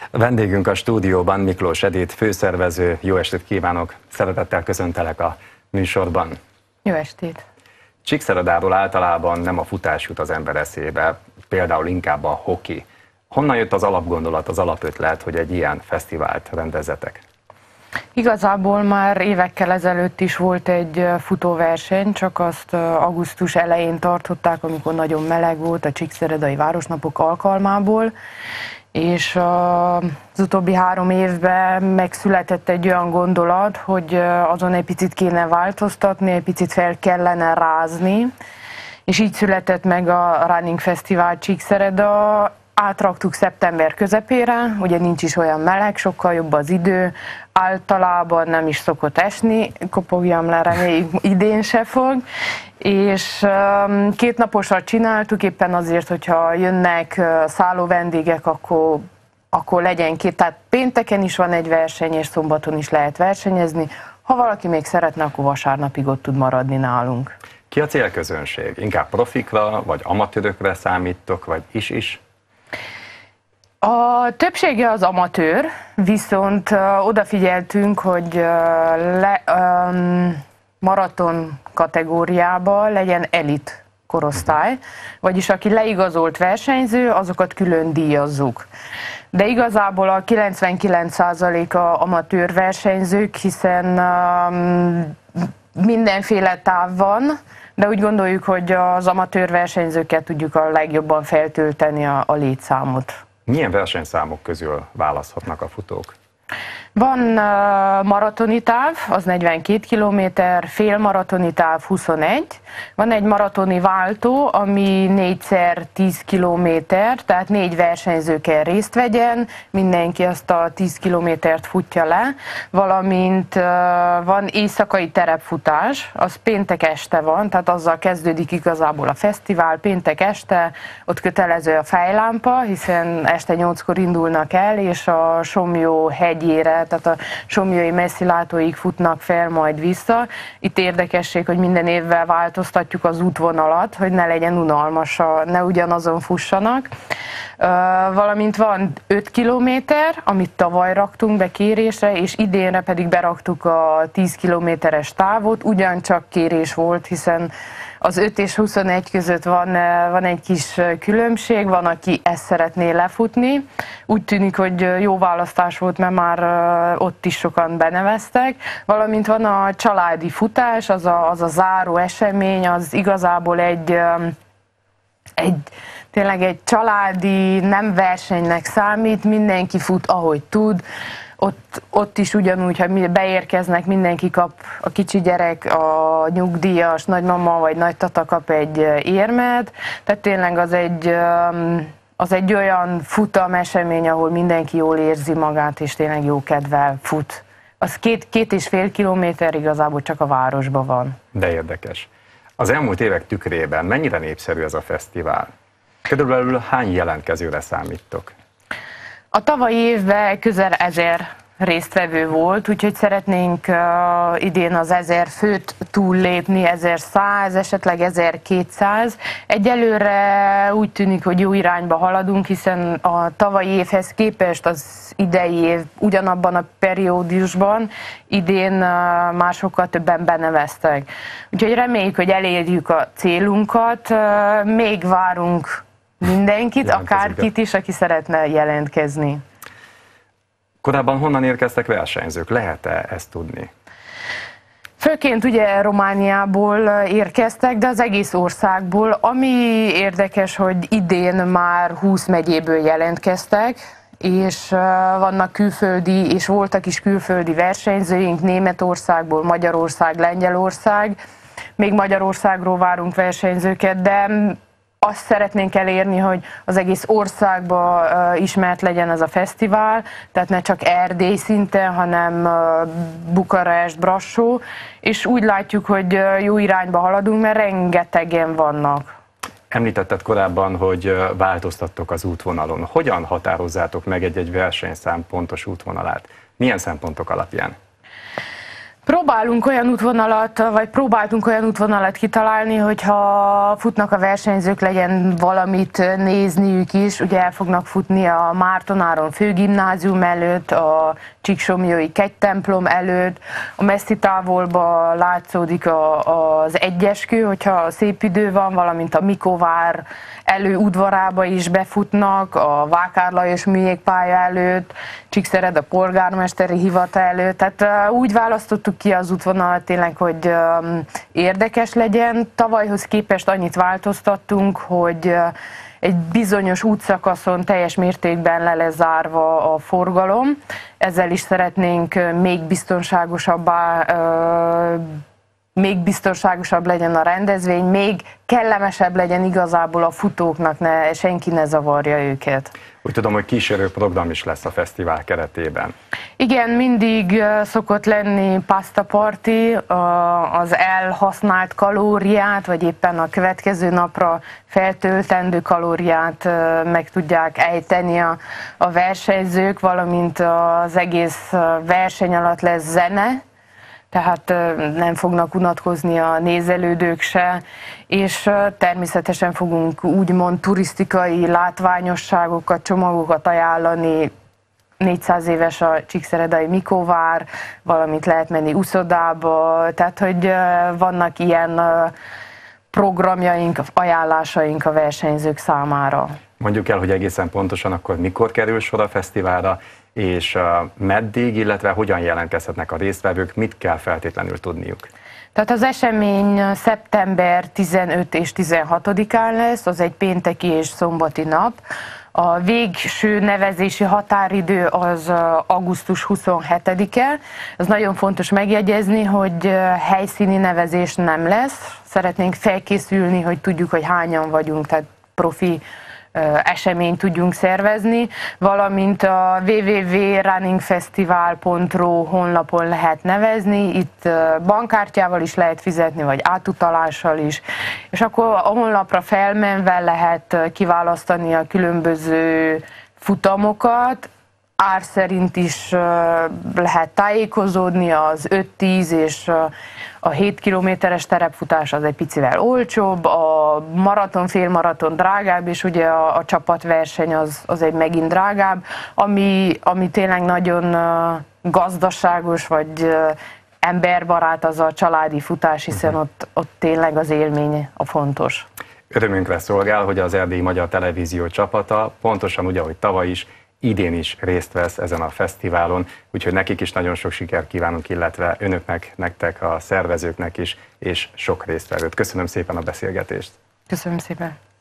Vendégünk a stúdióban Miklós Edith, főszervező. Jó estét kívánok! Szeretettel köszöntelek a műsorban. Jó estét! Csíkszeredáról általában nem a futás jut az ember eszébe, például inkább a hoki. Honnan jött az alapgondolat, az alapötlet, hogy egy ilyen fesztivált rendezzetek? Igazából már évekkel ezelőtt is volt egy futóverseny, csak azt augusztus elején tartották, amikor nagyon meleg volt a Csíkszeredai Városnapok alkalmából, és az utóbbi 3 évben megszületett egy olyan gondolat, hogy azon egy picit kéne változtatni, egy picit fel kellene rázni, és így született meg a Running Fesztivál Csíkszereda. Átraktuk szeptember közepére, ugye nincs is olyan meleg, sokkal jobb az idő, általában nem is szokott esni, kopogjam le, reméljük idén se fog, és 2 naposat csináltuk éppen azért, hogyha jönnek szálló vendégek, akkor legyen 2, tehát pénteken is van egy verseny, és szombaton is lehet versenyezni, ha valaki még szeretne, akkor vasárnapig ott tud maradni nálunk. Ki a célközönség? Inkább profikra, vagy amatőrökre számítok, vagy is? A többsége az amatőr, viszont odafigyeltünk, hogy maraton kategóriában legyen elit korosztály, vagyis aki leigazolt versenyző, azokat külön díjazzuk. De igazából a 99%-a amatőr versenyzők, hiszen mindenféle táv van, de úgy gondoljuk, hogy az amatőr versenyzőket tudjuk a legjobban feltölteni a létszámot. Milyen versenyszámok közül választhatnak a futók? Van maratoni táv, az 42 km, félmaratoni táv 21, van egy maratoni váltó, ami 4x10 km, tehát 4 versenyző kell részt vegyen, mindenki azt a 10 kilométert futja le, valamint van éjszakai terepfutás, az péntek este van, tehát azzal kezdődik igazából a fesztivál, péntek este, ott kötelező a fejlámpa, hiszen este 8-kor indulnak el, és a Somlyó hegyére, tehát a somlyói messzilátóig futnak fel, majd vissza. Itt érdekesség, hogy minden évvel változtatjuk az útvonalat, hogy ne legyen unalmas, ne ugyanazon fussanak. Valamint van 5 kilométer, amit tavaly raktunk be kérésre, és idénre pedig beraktuk a 10 kilométeres távot, ugyancsak kérés volt, hiszen az 5 és 21 között van egy kis különbség, van, aki ezt szeretné lefutni. Úgy tűnik, hogy jó választás volt, mert már ott is sokan beneveztek. Valamint van a családi futás, az a záró esemény, az igazából tényleg egy családi, nem versenynek számít, mindenki fut, ahogy tud. Ott is ugyanúgy, ha beérkeznek, mindenki kap, a kicsi gyerek, a nyugdíjas, nagymama vagy nagytata kap egy érmet, tehát tényleg az egy olyan futam esemény, ahol mindenki jól érzi magát, és tényleg jó kedvel fut. Az 2,5 kilométer igazából csak a városban van. De érdekes. Az elmúlt évek tükrében mennyire népszerű ez a fesztivál? Körülbelül hány jelentkezőre számítok? A tavalyi évben közel 1000 résztvevő volt, úgyhogy szeretnénk idén az 1000 főt túllépni, 1100, esetleg 1200. Egyelőre úgy tűnik, hogy jó irányba haladunk, hiszen a tavalyi évhez képest az idei év ugyanabban a periódusban idén már sokkal többen beneveztek. Úgyhogy reméljük, hogy elérjük a célunkat, még várunk mindenkit, akárkit is, aki szeretne jelentkezni. Korábban honnan érkeztek versenyzők? Lehet-e ezt tudni? Főként ugye Romániából érkeztek, de az egész országból. Ami érdekes, hogy idén már 20 megyéből jelentkeztek, és vannak külföldi, és voltak is külföldi versenyzőink Németországból, Magyarország, Lengyelország. Még Magyarországról várunk versenyzőket, de azt szeretnénk elérni, hogy az egész országban ismert legyen ez a fesztivál, tehát ne csak Erdély szinten, hanem Bukarest, Brassó, és úgy látjuk, hogy jó irányba haladunk, mert rengetegen vannak. Említetted korábban, hogy változtattok az útvonalon. Hogyan határozzátok meg egy versenyszám pontos útvonalát? Milyen szempontok alapján? Próbáltunk olyan útvonalat kitalálni, hogyha futnak a versenyzők, legyen valamit nézniük is. Ugye el fognak futni a Márton-Áron főgimnázium előtt, a Csíksomlyói kegytemplom előtt, a messzi távolba látszódik az Egyeskő, hogyha szép idő van, valamint a Mikovár udvarába is befutnak, a Vákár Lajos műjégpálya előtt, Csíkszered a polgármesteri hivatal előtt. Tehát úgy választottuk ki az útvonalat tényleg, hogy érdekes legyen. Tavalyhoz képest annyit változtattunk, hogy egy bizonyos útszakaszon teljes mértékben le lesz zárva a forgalom. Ezzel is szeretnénk még biztonságosabb legyen a rendezvény, még kellemesebb legyen igazából a futóknak, senki ne zavarja őket. Úgy tudom, hogy kísérő program is lesz a fesztivál keretében. Igen, mindig szokott lenni pasta party, az elhasznált kalóriát, vagy éppen a következő napra feltöltendő kalóriát meg tudják ejteni a versenyzők, valamint az egész verseny alatt lesz zene, tehát nem fognak unatkozni a nézelődők se, és természetesen fogunk úgymond turisztikai látványosságokat, csomagokat ajánlani. 400 éves a Csíkszeredai Mikovár, valamint lehet menni uszodába, tehát hogy vannak ilyen programjaink, ajánlásaink a versenyzők számára. Mondjuk el, hogy egészen pontosan akkor mikor kerül sor a fesztiválra, és meddig, illetve hogyan jelentkezhetnek a résztvevők, mit kell feltétlenül tudniuk? Tehát az esemény szeptember 15 és 16-án lesz, az egy pénteki és szombati nap. A végső nevezési határidő az augusztus 27-e. Ez nagyon fontos megjegyezni, hogy helyszíni nevezés nem lesz. Szeretnénk felkészülni, hogy tudjuk, hogy hányan vagyunk, tehát profi eseményt tudjunk szervezni, valamint a www.runningfestival.ru honlapon lehet nevezni, itt bankkártyával is lehet fizetni, vagy átutalással is, és akkor a honlapra felmenve lehet kiválasztani a különböző futamokat, ár szerint is lehet tájékozódni, az 5-10 és a 7 kilométeres terepfutás az egy picivel olcsóbb, a maraton, félmaraton drágább, és ugye a csapatverseny az egy megint drágább, ami tényleg nagyon gazdaságos, vagy emberbarát az a családi futás, hiszen ott tényleg az élmény a fontos. Örömünkre szolgál, hogy az Erdélyi Magyar Televízió csapata pontosan úgy, ahogy tavaly is, idén is részt vesz ezen a fesztiválon, úgyhogy nekik is nagyon sok sikert kívánunk, illetve önöknek, nektek, a szervezőknek is, és sok résztvevőt. Köszönöm szépen a beszélgetést. Köszönöm szépen.